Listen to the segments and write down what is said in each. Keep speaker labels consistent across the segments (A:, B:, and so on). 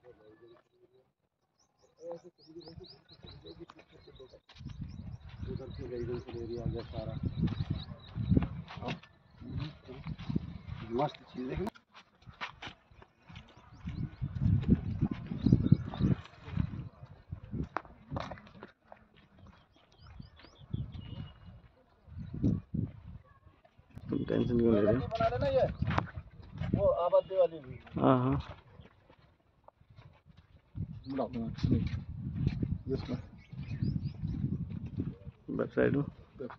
A: उधर से residential area आ गया सारा। मस्त चीज देखना।
B: तुम टेंशन क्यों ले रहे हो?
A: बना लेना ये वो आबादी वाली भी।
B: हाँ हाँ बैक साइड में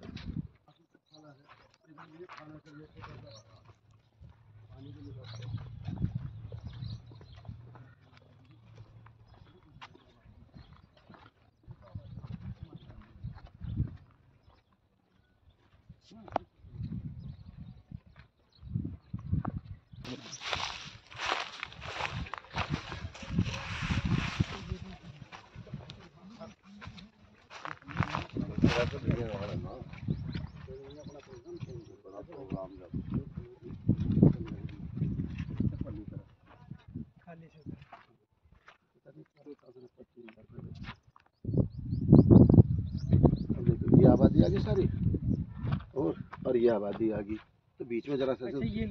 A: ये आबादी आ गई सारी और ये आबादी आ गई तो बीच में जरा सा
C: अच्छा ये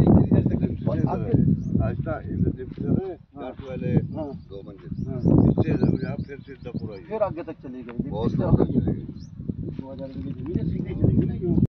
A: आस्था वाले 2 मंजिल फिर आगे तक चली गई। बहुत चली गई। 2000 की जमीन सीधी चली गई ना।